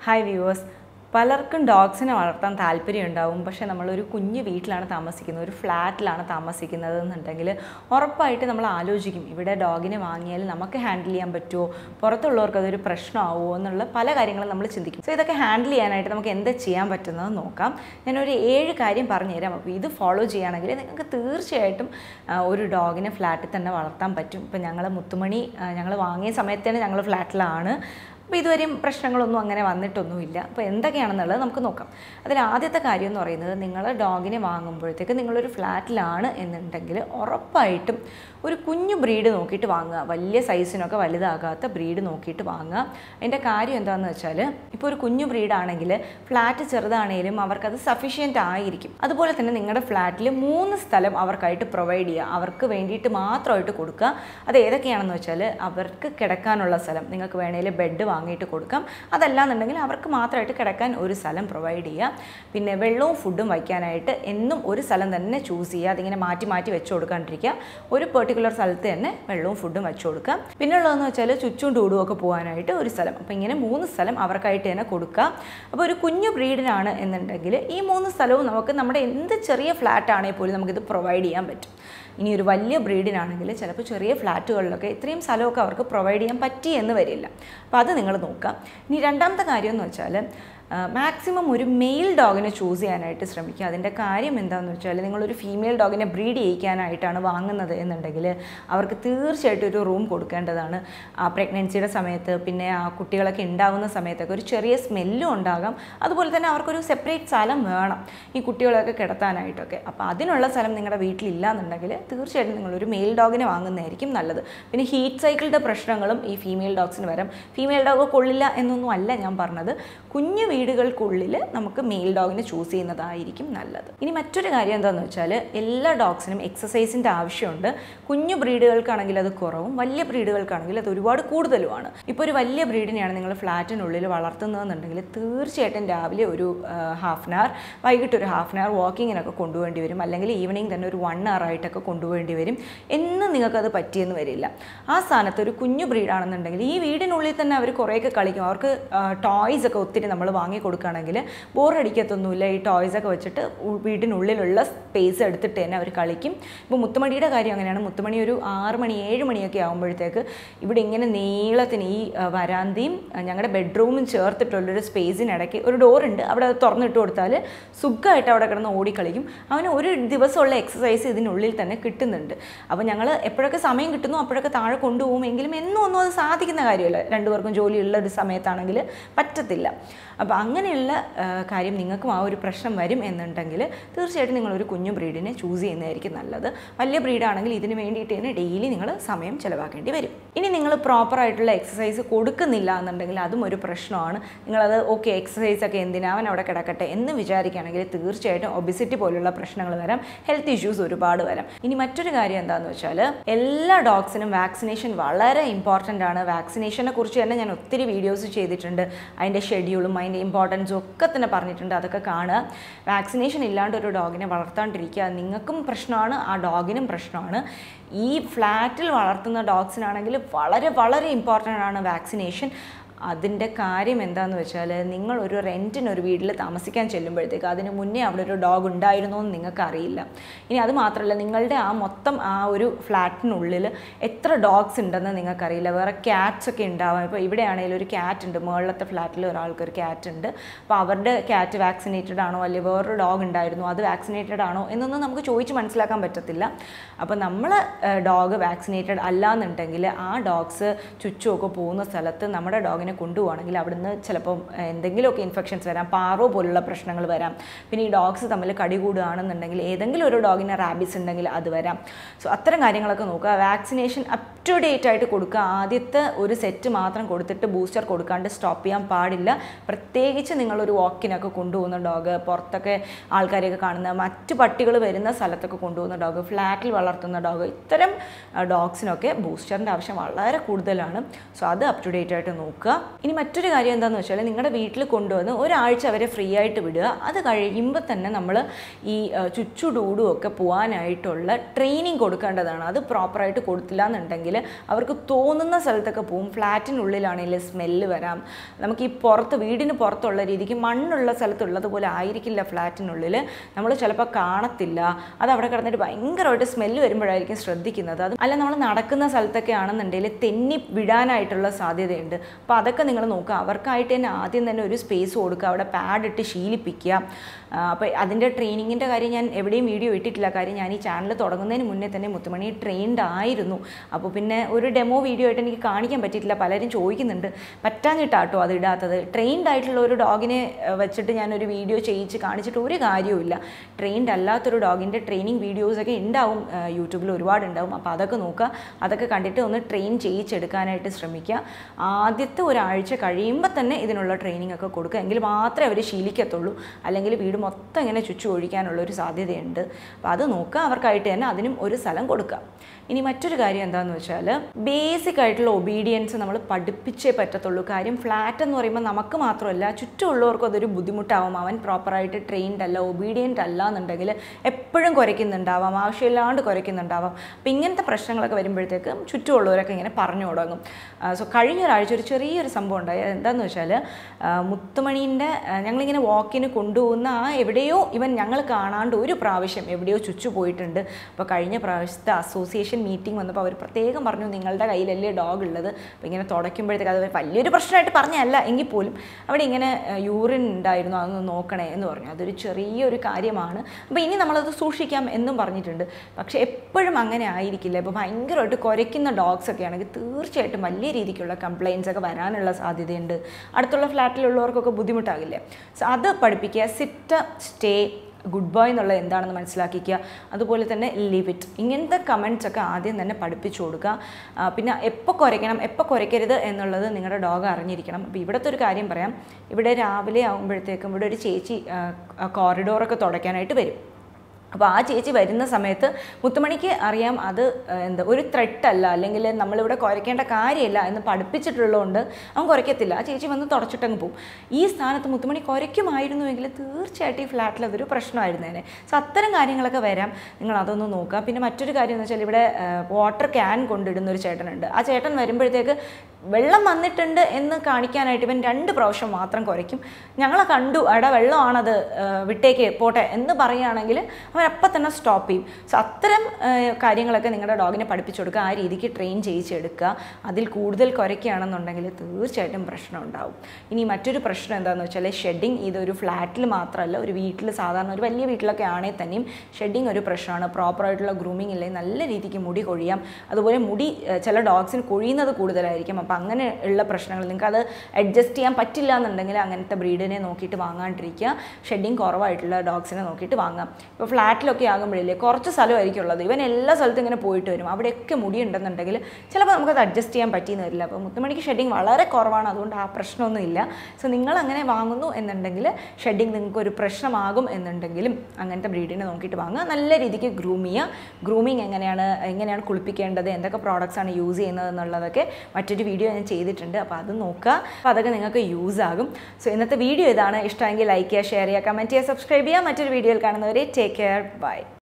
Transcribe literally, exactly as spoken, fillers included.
Hi viewers, പലർക്കും ഡോഗ്സിനെ വളർത്താൻ താല്പര്യമുണ്ടാവും. പക്ഷേ നമ്മളൊരു കുഞ്ഞു വീട്ടിലാണ് താമസിക്കുന്നത്, ഒരു ഫ്ലാറ്റിലാണ് താമസിക്കുന്നത് എന്നുണ്ടെങ്കിൽ ഉറപ്പായിട്ട് നമ്മൾ ആലോചിക്കും, ഇവിടെ ഡോഗിനെ വാങ്ങിയാൽ നമുക്ക് ഹാൻഡിൽ ചെയ്യാൻ പറ്റുമോ, പുറത്തുള്ളവർക്ക് അതൊരു പ്രശ്നമാവുമോ എന്നുള്ള പല കാര്യങ്ങളും നമ്മൾ ചിന്തിക്കും. സോ ഇതൊക്കെ ഹാൻഡിൽ ചെയ്യാനായിട്ട് നമുക്ക് എന്താ ചെയ്യാൻ പറ്റുന്നത് നോക്കാം. ഞാനൊരു ഏഴ് കാര്യം പറഞ്ഞുതരാം. അപ്പോൾ ഇത് ഫോളോ ചെയ്യുകയാണെങ്കിൽ നിങ്ങൾക്ക് തീർച്ചയായിട്ടും ഒരു ഡോഗിനെ ഫ്ലാറ്റിൽ തന്നെ വളർത്താൻ പറ്റും. ഇപ്പോൾ ഞങ്ങൾ മുത്തുമണി ഞങ്ങൾ വാങ്ങിയ സമയത്ത് തന്നെ ഞങ്ങൾ ഫ്ലാറ്റിലാണ്. അപ്പോൾ ഇതുവരെയും പ്രശ്നങ്ങളൊന്നും അങ്ങനെ വന്നിട്ടൊന്നുമില്ല. അപ്പോൾ എന്തൊക്കെയാണെന്നുള്ളത് നമുക്ക് നോക്കാം. അതിൽ ആദ്യത്തെ കാര്യം എന്ന് പറയുന്നത്, നിങ്ങൾ ഡോഗിനെ വാങ്ങുമ്പോഴത്തേക്ക് നിങ്ങളൊരു ഫ്ലാറ്റിലാണ് എന്നുണ്ടെങ്കിൽ ഉറപ്പായിട്ടും ഒരു കുഞ്ഞു ബ്രീഡ് നോക്കിയിട്ട് വാങ്ങുക. വലിയ സൈസിനൊക്കെ വലുതാകാത്ത ബ്രീഡ് നോക്കിയിട്ട് വാങ്ങുക. അതിൻ്റെ കാര്യം എന്താണെന്ന് വെച്ചാൽ, ഇപ്പോൾ ഒരു കുഞ്ഞു ബ്രീഡാണെങ്കിൽ ഫ്ലാറ്റ് ചെറുതാണെങ്കിലും അവർക്കത് സഫീഷ്യൻ്റ് ആയിരിക്കും. അതുപോലെ തന്നെ നിങ്ങളുടെ ഫ്ലാറ്റിൽ മൂന്ന് സ്ഥലം അവർക്കായിട്ട് പ്രൊവൈഡ് ചെയ്യുക, അവർക്ക് വേണ്ടിയിട്ട് മാത്രമായിട്ട് കൊടുക്കുക. അത് ഏതൊക്കെയാണെന്ന് വെച്ചാൽ, അവർക്ക് കിടക്കാനുള്ള സ്ഥലം, നിങ്ങൾക്ക് വേണമെങ്കിൽ ബെഡ് വാങ്ങിയിട്ട് കൊടുക്കാം. അതല്ലാന്നുണ്ടെങ്കിൽ അവർക്ക് മാത്രമായിട്ട് കിടക്കാൻ ഒരു സ്ഥലം പ്രൊവൈഡ് ചെയ്യുക. പിന്നെ വെള്ളവും ഫുഡും വയ്ക്കാനായിട്ട് എന്നും ഒരു സ്ഥലം തന്നെ ചൂസ് ചെയ്യുക. അതിങ്ങനെ മാറ്റി മാറ്റി വെച്ച് കൊടുക്കാണ്ടിരിക്കുക. ഒരു പെർട്ടിക്കുലർ സ്ഥലത്ത് തന്നെ വെള്ളവും ഫുഡും വെച്ച് കൊടുക്കുക. പിന്നെ ഉള്ളതെന്ന് വെച്ചാൽ ചുറ്റും ടൂടും ഒക്കെ പോകാനായിട്ട് ഒരു സ്ഥലം. അപ്പോൾ ഇങ്ങനെ മൂന്ന് സ്ഥലം അവർക്കായിട്ട് തന്നെ കൊടുക്കുക. അപ്പോൾ ഒരു കുഞ്ഞു ബ്രീഡിനാണ് എന്നുണ്ടെങ്കിൽ ഈ മൂന്ന് സ്ഥലവും നമുക്ക് നമ്മുടെ എന്ത് ചെറിയ ഫ്ലാറ്റ് ആണെങ്കിൽ പോലും നമുക്കിത് പ്രൊവൈഡ് ചെയ്യാൻ പറ്റും. ഇനി ഒരു വലിയ ബ്രീഡിനാണെങ്കിൽ ചിലപ്പോൾ ചെറിയ ഫ്ലാറ്റുകളിലൊക്കെ ഇത്രയും സ്ഥലമൊക്കെ അവർക്ക് പ്രൊവൈഡ് ചെയ്യാൻ പറ്റി എന്ന് വരില്ല. അപ്പോൾ അത് നിങ്ങൾ നോക്കാം. ഇനി രണ്ടാമത്തെ കാര്യം എന്ന് വെച്ചാൽ, മാക്സിമം ഒരു മെയിൽ ഡോഗിനെ ചൂസ് ചെയ്യാനായിട്ട് ശ്രമിക്കുക. അതിൻ്റെ കാര്യം എന്താണെന്ന് വെച്ചാൽ, നിങ്ങളൊരു ഫീമെയിൽ ഡോഗിനെ ബ്രീഡ് ചെയ്യിക്കാനായിട്ടാണ് വാങ്ങുന്നത് എന്നുണ്ടെങ്കിൽ അവർക്ക് തീർച്ചയായിട്ടും ഒരു റൂം കൊടുക്കേണ്ടതാണ്. ആ പ്രഗ്നൻസിയുടെ സമയത്ത്, പിന്നെ ആ കുട്ടികളൊക്കെ ഉണ്ടാകുന്ന സമയത്തൊക്കെ ഒരു ചെറിയ സ്മെല്ലും ഉണ്ടാകാം. അതുപോലെ തന്നെ അവർക്കൊരു സെപ്പറേറ്റ് സ്ഥലം വേണം ഈ കുട്ടികളൊക്കെ കിടത്താനായിട്ടൊക്കെ. അപ്പോൾ അതിനുള്ള സ്ഥലം നിങ്ങളുടെ വീട്ടിലില്ല എന്നുണ്ടെങ്കിൽ തീർച്ചയായിട്ടും നിങ്ങളൊരു മെയിൽ ഡോഗിനെ വാങ്ങുന്നതായിരിക്കും നല്ലത്. പിന്നെ ഹീറ്റ് സൈക്കിളിൻ്റെ പ്രശ്നങ്ങളും ഈ ഫീമെയിൽ ഡോഗ്സിന് വരാം. ഫീമെയിൽ ഡോഗ് കൊള്ളില്ല എന്നൊന്നും അല്ല ഞാൻ പറഞ്ഞത്. കുഞ്ഞു വീടുകൾക്കുള്ളിൽ നമുക്ക് മെയിൽ ഡോഗിനെ ചൂസ് ചെയ്യുന്നതായിരിക്കും നല്ലത്. ഇനി മറ്റൊരു കാര്യം എന്താണെന്ന് വെച്ചാൽ, എല്ലാ ഡോഗ്സിനും എക്സസൈസിൻ്റെ ആവശ്യമുണ്ട്. കുഞ്ഞു ബ്രീഡുകൾക്കാണെങ്കിൽ അത് കുറവും, വലിയ ബ്രീഡുകൾക്കാണെങ്കിൽ അത് ഒരുപാട് കൂടുതലുമാണ്. ഇപ്പോൾ ഒരു വലിയ ബ്രീഡിനെയാണ് നിങ്ങൾ ഫ്ലാറ്റിനുള്ളിൽ വളർത്തുന്നതെന്നുണ്ടെങ്കിൽ തീർച്ചയായിട്ടും രാവിലെ ഒരു ഹാഫ് ആൻ അവർ, വൈകിട്ട് ഒരു ഹാഫ് ആൻ അവർ വാക്കിങ്ങിനൊക്കെ കൊണ്ടുപോകേണ്ടി വരും. അല്ലെങ്കിൽ ഈവനിങ് തന്നെ ഒരു വൺ അവർ ആയിട്ടൊക്കെ കൊണ്ടുപോകേണ്ടി വരും. എന്നും നിങ്ങൾക്കത് പറ്റിയെന്ന് വരില്ല. ആ സ്ഥാനത്ത് ഒരു കുഞ്ഞു ബ്രീഡാണെന്നുണ്ടെങ്കിൽ ഈ വീടിനുള്ളിൽ തന്നെ അവർ കുറേയൊക്കെ കളിക്കും. അവർക്ക് ടോയ്സ് ഒക്കെ ഒത്തിരി നമ്മൾ വാങ്ങി കൊടുക്കുകയാണെങ്കിൽ ബോറടിക്കത്തൊന്നുമില്ല. ഈ ടോയ്സൊക്കെ വെച്ചിട്ട് വീടിനുള്ളിലുള്ള സ്പേസ് എടുത്തിട്ട് തന്നെ അവർ കളിക്കും. ഇപ്പോൾ മുത്തുമണിയുടെ കാര്യം അങ്ങനെയാണ്. മുത്തുമണി ഒരു ആറ് മണി ഏഴ് മണിയൊക്കെ ആകുമ്പോഴത്തേക്ക് ഇവിടെ ഇങ്ങനെ നീളത്തിന് ഈ വരാന്തയും ഞങ്ങളുടെ ബെഡ്റൂമും ചേർത്തിട്ടുള്ളൊരു സ്പേസിനിടയ്ക്ക് ഒരു ഡോറുണ്ട്. അവിടെ അത് തുറന്നിട്ട് കൊടുത്താൽ സുഖമായിട്ട് അവിടെ കിടന്ന് ഓടിക്കളിക്കും. അവന് ഒരു ദിവസമുള്ള എക്സസൈസ് ഇതിനുള്ളിൽ തന്നെ കിട്ടുന്നുണ്ട്. അപ്പോൾ ഞങ്ങൾ എപ്പോഴൊക്കെ സമയം കിട്ടുന്നു അപ്പോഴൊക്കെ താഴെ കൊണ്ടുപോകുമെങ്കിലും എന്നും ഒന്നും അത് സാധിക്കുന്ന കാര്യമല്ല. രണ്ടുപേർക്കും ജോലിയുള്ള ഒരു സമയത്താണെങ്കിൽ പറ്റത്തില്ല. അപ്പോൾ അങ്ങനെയുള്ള കാര്യം നിങ്ങൾക്കും ആ ഒരു പ്രശ്നം വരും എന്നുണ്ടെങ്കിൽ തീർച്ചയായിട്ടും നിങ്ങളൊരു കുഞ്ഞു ബ്രീഡിനെ ചൂസ് ചെയ്യുന്നതായിരിക്കും നല്ലത്. വലിയ ബ്രീഡാണെങ്കിൽ ഇതിന് വേണ്ടിയിട്ട് തന്നെ ഡെയിലി നിങ്ങൾ സമയം ചിലവാക്കേണ്ടി വരും. ഇനി നിങ്ങൾ പ്രോപ്പറായിട്ടുള്ള എക്സസൈസ് കൊടുക്കുന്നില്ല എന്നുണ്ടെങ്കിൽ അതും ഒരു പ്രശ്നമാണ്. നിങ്ങളത് ഓക്കെ എക്സസൈസ് ഒക്കെ എന്തിനാ അവൻ അവിടെ കിടക്കട്ടെ എന്ന് വിചാരിക്കുകയാണെങ്കിൽ തീർച്ചയായിട്ടും ഒബിസിറ്റി പോലുള്ള പ്രശ്നങ്ങൾ വരാം, ഹെൽത്ത് ഇഷ്യൂസ് ഒരുപാട് വരാം. ഇനി മറ്റൊരു കാര്യം എന്താണെന്ന് വെച്ചാൽ, എല്ലാ ഡോഗ്സിനും വാക്സിനേഷൻ വളരെ ഇമ്പോർട്ടൻ്റ് ആണ്. വാക്സിനേഷനെ കുറിച്ച് തന്നെ ഞാൻ ഒത്തിരി വീഡിയോസ് ചെയ്തിട്ടുണ്ട്. അതിൻ്റെ ഷെഡ്യൂളും അതിൻ്റെ ഇമ്പോർട്ടൻസും ഒക്കെ തന്നെ പറഞ്ഞിട്ടുണ്ട്. അതൊക്കെ കാണുക. വാക്സിനേഷൻ ഇല്ലാണ്ട് ഒരു ഡോഗിനെ വളർത്താണ്ടിരിക്കുക. നിങ്ങൾക്കും പ്രശ്നമാണ്, ആ ഡോഗിനും പ്രശ്നമാണ്. ഈ ഫ്ലാറ്റിൽ വളർത്തുന്ന ഡോഗ്സിനാണെങ്കിൽ വളരെ വളരെ ഇമ്പോർട്ടൻ്റ് ആണ് വാക്സിനേഷൻ. അതിൻ്റെ കാര്യം എന്താണെന്ന് വെച്ചാൽ, നിങ്ങളൊരു റെൻറ്റിനൊരു വീട്ടിൽ താമസിക്കാൻ ചെല്ലുമ്പോഴത്തേക്ക് അതിന് മുന്നേ അവിടെ ഒരു ഡോഗ് ഉണ്ടായിരുന്നോ എന്ന് നിങ്ങൾക്ക് അറിയില്ല. ഇനി അത് മാത്രമല്ല, നിങ്ങളുടെ ആ മൊത്തം ആ ഒരു ഫ്ലാറ്റിനുള്ളിൽ എത്ര ഡോഗ്സ് ഉണ്ടെന്ന് നിങ്ങൾക്കറിയില്ല. വേറെ ക്യാറ്റ്സ് ഒക്കെ ഉണ്ടാവാം. ഇപ്പോൾ ഇവിടെയാണെങ്കിലും ഒരു ക്യാറ്റ് ഉണ്ട്, മുകളിലത്തെ ഫ്ലാറ്റിൽ ഒരാൾക്കൊരു ക്യാറ്റ് ഉണ്ട്. അപ്പോൾ അവരുടെ ക്യാറ്റ് വാക്സിനേറ്റഡ് ആണോ, അല്ലെങ്കിൽ വേറൊരു ഡോഗ് ഉണ്ടായിരുന്നു അത് വാക്സിനേറ്റഡ് ആണോ എന്നൊന്നും നമുക്ക് ചോദിച്ച് മനസ്സിലാക്കാൻ പറ്റത്തില്ല. അപ്പോൾ നമ്മൾ ഡോഗ് വാക്സിനേറ്റഡ് അല്ല എന്നുണ്ടെങ്കിൽ ആ ഡോഗ്സ് ചുറ്റുമൊക്കെ പോകുന്ന സ്ഥലത്ത് നമ്മുടെ ഡോഗിനെ കൊണ്ടുപോകണമെങ്കിൽ അവിടുന്ന് ചിലപ്പം എന്തെങ്കിലുമൊക്കെ ഇൻഫെക്ഷൻസ് വരാം, പാറോ പോലുള്ള പ്രശ്നങ്ങൾ വരാം. പിന്നെ ഈ ഡോഗ്സ് തമ്മിൽ കടി കൂടുകയാണെന്നുണ്ടെങ്കിൽ ഏതെങ്കിലും ഒരു ഡോഗിന് റാബിസ് ഉണ്ടെങ്കിൽ അത് വരാം. സോ അത്തരം കാര്യങ്ങളൊക്കെ നോക്കുക. വാക്സിനേഷൻ അപ് ടു ഡേറ്റ് ആയിട്ട് കൊടുക്കുക. ആദ്യത്തെ ഒരു സെറ്റ് മാത്രം കൊടുത്തിട്ട് ബൂസ്റ്റർ കൊടുക്കാണ്ട് സ്റ്റോപ്പ് ചെയ്യാൻ പാടില്ല. പ്രത്യേകിച്ച് നിങ്ങളൊരു വാക്കിനൊക്കെ കൊണ്ടുപോകുന്ന ഡോഗ്, പുറത്തൊക്കെ ആൾക്കാരെയൊക്കെ കാണുന്ന മറ്റ് പട്ടികൾ വരുന്ന സ്ഥലത്തൊക്കെ കൊണ്ടുപോകുന്ന ഡോഗ്, ഫ്ലാറ്റിൽ വളർത്തുന്ന ഡോഗ്, ഇത്തരം ഡോഗ്സിനൊക്കെ ബൂസ്റ്ററിൻ്റെ ആവശ്യം വളരെ കൂടുതലാണ്. സോ അത് അപ് ടു ഡേറ്റ് ആയിട്ട് നോക്കുക. ഇനി മറ്റൊരു കാര്യം എന്താണെന്ന് വെച്ചാൽ, നിങ്ങളുടെ വീട്ടിൽ കൊണ്ടുവന്ന് ഒരാഴ്ച അവരെ ഫ്രീ ആയിട്ട് വിടുക. അത് കഴിയുമ്പോൾ തന്നെ നമ്മൾ ഈ ചുറ്റുടൂടും ഒക്കെ പോകാനായിട്ടുള്ള ട്രെയിനിങ് കൊടുക്കേണ്ടതാണ്. അത് പ്രോപ്പറായിട്ട് കൊടുത്തില്ല എന്നുണ്ടെങ്കിൽ ഉണ്ടെങ്കിൽ അവർക്ക് തോന്നുന്ന സ്ഥലത്തൊക്കെ പോവും. ഫ്ലാറ്റിനുള്ളിലാണെങ്കിൽ സ്മെല്ല് വരാം. നമുക്ക് ഈ പുറത്ത് വീടിന് പുറത്തുള്ള രീതിക്ക് മണ്ണുള്ള സ്ഥലത്തുള്ളതുപോലെ ആയിരിക്കില്ല ഫ്ലാറ്റിനുള്ളിൽ. നമ്മൾ ചിലപ്പോൾ കാണത്തില്ല. അത് അവിടെ കിടന്നിട്ട് ഭയങ്കരമായിട്ട് സ്മെല്ല് വരുമ്പോഴായിരിക്കും ശ്രദ്ധിക്കുന്നത്. അത് അല്ല നമ്മൾ നടക്കുന്ന സ്ഥലത്തൊക്കെ ആണെന്നുണ്ടെങ്കിൽ തെന്നി വിടാനായിട്ടുള്ള സാധ്യതയുണ്ട്. അപ്പോൾ അതൊക്കെ നിങ്ങൾ നോക്കുക. അവർക്കായിട്ട് തന്നെ ആദ്യം തന്നെ ഒരു സ്പേസ് കൊടുക്കുക, അവിടെ പാഡ് ഇട്ട് ശീലിപ്പിക്കുക. അപ്പോൾ അതിൻ്റെ ട്രെയിനിങ്ങിൻ്റെ കാര്യം ഞാൻ എവിടെയും വീഡിയോ ഇട്ടിട്ടില്ല. കാര്യം ഞാൻ ഈ ചാനൽ തുടങ്ങുന്നതിന് മുന്നേ തന്നെ മുത്തുമണി ട്രെയിൻഡ് ആയിരുന്നു. അപ്പോൾ പിന്നെ ഒരു ഡെമോ വീഡിയോ ആയിട്ട് എനിക്ക് കാണിക്കാൻ പറ്റിയിട്ടില്ല. പലരും ചോദിക്കുന്നുണ്ട്, പറ്റാഞ്ഞിട്ടാട്ടോ അത് ഇടാത്തത്. ട്രെയിൻഡ് ആയിട്ടുള്ള ഒരു ഡോഗിനെ വെച്ചിട്ട് ഞാനൊരു വീഡിയോ ചെയ്യിച്ച് കാണിച്ചിട്ട് ഒരു കാര്യവുമില്ല. ട്രെയിൻഡ് അല്ലാത്തൊരു ഡോഗിൻ്റെ ട്രെയിനിങ് വീഡിയോസൊക്കെ ഉണ്ടാവും, യൂട്യൂബിൽ ഒരുപാട് ഉണ്ടാവും. അപ്പോൾ അതൊക്കെ നോക്കുക, അതൊക്കെ കണ്ടിട്ട് ഒന്ന് ട്രെയിൻ ചെയ്യിച്ചെടുക്കാനായിട്ട് ശ്രമിക്കുക. ആദ്യത്തെ ഒരാഴ്ച കഴിയുമ്പോൾ തന്നെ ഇതിനുള്ള ട്രെയിനിങ് ഒക്കെ കൊടുക്കുക. എങ്കിൽ മാത്രമേ അവർ ശീലിക്കത്തുള്ളൂ. അല്ലെങ്കിൽ വീട് മൊത്തം ഇങ്ങനെ ചുച്ചു ഒഴിക്കാനുള്ളൊരു സാധ്യതയുണ്ട്. അപ്പോൾ അത് നോക്കുക. അവർക്കായിട്ട് തന്നെ അതിനും ഒരു സ്ഥലം കൊടുക്കുക. ഇനി മറ്റൊരു കാര്യം എന്താണെന്ന് വെച്ചാൽ ബേസിക് ആയിട്ടുള്ള ഒബീഡിയൻസ് നമ്മൾ പഠിപ്പിച്ചേ പറ്റത്തുള്ളൂ. കാര്യം ഫ്ലാറ്റ് എന്ന് പറയുമ്പോൾ നമുക്ക് മാത്രമല്ല ചുറ്റുമുള്ളവർക്കും അതൊരു ബുദ്ധിമുട്ടാവും. അവൻ പ്രോപ്പറായിട്ട് ട്രെയിൻഡ് അല്ല, ഒബീഡിയൻ്റ് അല്ല എന്നുണ്ടെങ്കിൽ എപ്പോഴും കുരയ്ക്കുന്നുണ്ടാവാം, ആവശ്യമില്ലാണ്ട് കുരയ്ക്കുന്നുണ്ടാവാം. അപ്പോൾ ഇങ്ങനത്തെ പ്രശ്നങ്ങളൊക്കെ വരുമ്പോഴത്തേക്കും ചുറ്റുമുള്ളവരൊക്കെ ഇങ്ങനെ പറഞ്ഞു തുടങ്ങും. സോ കഴിഞ്ഞ ഒരാഴ്ച ഒരു ചെറിയൊരു സംഭവം ഉണ്ടായി. എന്താണെന്ന് വെച്ചാൽ മുത്തുമണീൻ്റെ ഞങ്ങളിങ്ങനെ വാക്കിന് കൊണ്ടുപോകുന്ന ആ എവിടെയോ ഇവൻ ഞങ്ങൾ കാണാണ്ട് ഒരു പ്രാവശ്യം എവിടെയോ ചുച്ചു പോയിട്ടുണ്ട്. അപ്പോൾ കഴിഞ്ഞ പ്രാവശ്യത്തെ അസോസിയേഷൻ മീറ്റിംഗ് വന്നപ്പോൾ അവർ പ്രത്യേകം പറഞ്ഞു, നിങ്ങളുടെ കയ്യിലല്ലേ ഡോഗ് ഉള്ളത്. അപ്പോൾ ഇങ്ങനെ തുടയ്ക്കുമ്പോഴത്തേക്ക് അത് വലിയൊരു പ്രശ്നമായിട്ട് പറഞ്ഞല്ല എങ്കിൽ പോലും അവിടെ ഇങ്ങനെ യൂറിൻ ഉണ്ടായിരുന്നു, അതൊന്ന് നോക്കണേ എന്ന് പറഞ്ഞു. അതൊരു ചെറിയൊരു കാര്യമാണ്. അപ്പോൾ ഇനി നമ്മളത് സൂക്ഷിക്കാം എന്നും പറഞ്ഞിട്ടുണ്ട്. പക്ഷേ എപ്പോഴും അങ്ങനെ ആയിരിക്കില്ല. ഇപ്പോൾ ഭയങ്കരമായിട്ട് കുരയ്ക്കുന്ന ഡോഗ്സ് ഒക്കെ ആണെങ്കിൽ തീർച്ചയായിട്ടും വലിയ രീതിക്കുള്ള കംപ്ലയിൻസ് ഒക്കെ വരാനുള്ള സാധ്യതയുണ്ട്. അടുത്തുള്ള ഫ്ലാറ്റിലുള്ളവർക്കൊക്കെ ബുദ്ധിമുട്ടാകില്ലേ. സോ അത് പഠിപ്പിക്കുക. സിറ്റ്, സ്റ്റേ, ഗുഡ് ബോയ് എന്നുള്ളത് എന്താണെന്ന് മനസ്സിലാക്കിക്കുക. അതുപോലെ തന്നെ ലിവ് ഇറ്റ്, ഇങ്ങനത്തെ കമൻറ്റ്സ് ഒക്കെ ആദ്യം തന്നെ പഠിപ്പിച്ചു കൊടുക്കുക. പിന്നെ എപ്പോൾ കുരയ്ക്കണം എപ്പോൾ കുരയ്ക്കരുത് എന്നുള്ളത് നിങ്ങളുടെ ഡോഗ് അറിഞ്ഞിരിക്കണം. അപ്പോൾ ഇവിടുത്തെ ഒരു കാര്യം പറയാം. ഇവിടെ രാവിലെ ആകുമ്പോഴത്തേക്കും ഇവിടെ ഒരു ചേച്ചി കോറിഡോറൊക്കെ തുടയ്ക്കാനായിട്ട് വരും. അപ്പോൾ ആ ചേച്ചി വരുന്ന സമയത്ത് മുത്തുമണിക്ക് അറിയാം അത് എന്താ ഒരു ത്രെട്ടല്ല, അല്ലെങ്കിൽ നമ്മളിവിടെ കുരയ്ക്കേണ്ട കാര്യമില്ല എന്ന് പഠിപ്പിച്ചിട്ടുള്ളതുകൊണ്ട് അവൻ കുരയ്ക്കത്തില്ല. ആ ചേച്ചി വന്ന് തുടച്ചിട്ടങ്ങ് പോകും. ഈ സ്ഥാനത്ത് മുത്തുമണി കുരയ്ക്കുമായിരുന്നുവെങ്കിൽ തീർച്ചയായിട്ടും ഈ ഫ്ലാറ്റിൽ അതൊരു പ്രശ്നമായിരുന്നേനെ. സോ അത്തരം കാര്യങ്ങളൊക്കെ വരാം. നിങ്ങൾ അതൊന്ന് നോക്കുക. പിന്നെ മറ്റൊരു കാര്യം എന്ന് വെച്ചാൽ ഇവിടെ വാട്ടർ ക്യാൻ കൊണ്ടിടുന്ന ഒരു ചേട്ടനുണ്ട്. ആ ചേട്ടൻ വരുമ്പോഴത്തേക്ക് വെള്ളം വന്നിട്ടുണ്ട് എന്ന് കാണിക്കാനായിട്ട് ഇവൻ രണ്ട് പ്രാവശ്യം മാത്രം കുരയ്ക്കും. ഞങ്ങളെ കണ്ടു, അവിടെ വെള്ളമാണത്, വിട്ടേക്ക് പോട്ടെ എന്ന് പറയുകയാണെങ്കിൽ അവൻ അപ്പം തന്നെ സ്റ്റോപ്പ് ചെയ്യും. സോ അത്തരം കാര്യങ്ങളൊക്കെ നിങ്ങളുടെ ഡോഗിനെ പഠിപ്പിച്ചു കൊടുക്കുക. ആ രീതിക്ക് ട്രെയിൻ ചെയ്യിച്ചെടുക്കുക. അതിൽ കൂടുതൽ കുരയ്ക്കുകയാണെന്നുണ്ടെങ്കിൽ തീർച്ചയായിട്ടും പ്രശ്നം ഉണ്ടാവും. ഇനി മറ്റൊരു പ്രശ്നം എന്താണെന്ന് വെച്ചാൽ ഷെഡിങ്. ഇതൊരു ഫ്ലാറ്റിൽ മാത്രമല്ല, ഒരു വീട്ടിൽ സാധാരണ ഒരു വലിയ വീട്ടിലൊക്കെ ആണെങ്കിൽ തന്നെയും ഷെഡിങ് ഒരു പ്രശ്നമാണ്. പ്രോപ്പറായിട്ടുള്ള ഗ്രൂമിങ് ഇല്ലെങ്കിൽ നല്ല രീതിക്ക് മുടി കൊഴിയാം. അതുപോലെ മുടി ചില ഡോഗ്സിന് കൊഴിയുന്നത് കൂടുതലായിരിക്കും. അപ്പോൾ അങ്ങനെ ഉള്ള പ്രശ്നങ്ങൾ നിങ്ങൾക്ക് അത് അഡ്ജസ്റ്റ് ചെയ്യാൻ പറ്റില്ല എന്നുണ്ടെങ്കിൽ അങ്ങനത്തെ ബ്രീഡിനെ നോക്കിയിട്ട് വാങ്ങാണ്ടിരിക്കുക. ഷെഡിങ് കുറവായിട്ടുള്ള ഡോഗ്സിനെ നോക്കിയിട്ട് വാങ്ങാം. ഇപ്പോൾ ഫ്ലാറ്റിലൊക്കെ ആകുമ്പോഴില്ലേ കുറച്ച് സ്ഥലമായിരിക്കും ഉള്ളത്. ഇവൻ എല്ലാ സ്ഥലത്തും ഇങ്ങനെ പോയിട്ട് വരും. അവിടെയൊക്കെ മുടി ഉണ്ടെന്നുണ്ടെങ്കിൽ ചിലപ്പോൾ നമുക്കത് അഡ്ജസ്റ്റ് ചെയ്യാൻ പറ്റിയെന്ന് വരില്ല. അപ്പോൾ മുത്തുമണിക്ക് ഷെഡിങ് വളരെ കുറവാണ്, അതുകൊണ്ട് ആ പ്രശ്നമൊന്നുമില്ല. സോ നിങ്ങൾ അങ്ങനെ വാങ്ങുന്നു എന്നുണ്ടെങ്കിൽ ഷെഡിങ് നിങ്ങൾക്ക് ഒരു പ്രശ്നമാകും എന്നുണ്ടെങ്കിലും അങ്ങനത്തെ ബ്രീഡിനെ നോക്കിയിട്ട് വാങ്ങുക. നല്ല രീതിക്ക് ഗ്രൂം ചെയ്യുക. ഗ്രൂമിങ് എങ്ങനെയാണ് എങ്ങനെയാണ് കുളിപ്പിക്കേണ്ടത്, എന്തൊക്കെ പ്രോഡക്റ്റ്സ് ആണ് യൂസ് ചെയ്യുന്നത് എന്നുള്ളതൊക്കെ മറ്റൊരു വീഡിയോ ഞാൻ ചെയ്തിട്ടുണ്ട്. അപ്പോൾ അത് നോക്കുക. അപ്പോൾ അതൊക്കെ നിങ്ങൾക്ക് യൂസ് ആകും. സോ ഇന്നത്തെ വീഡിയോ ഇതാണ്. ഇഷ്ടമെങ്കിൽ ലൈക്ക് ചെയ്യുക, ഷെയർ ചെയ്യുക, കമൻറ്റ് ചെയ്യുക, സബ്സ്ക്രൈബ് ചെയ്യുക. മറ്റൊരു വീഡിയോയിൽ കാണുന്നവരെ ടേക്ക് കെയർ, ബൈ.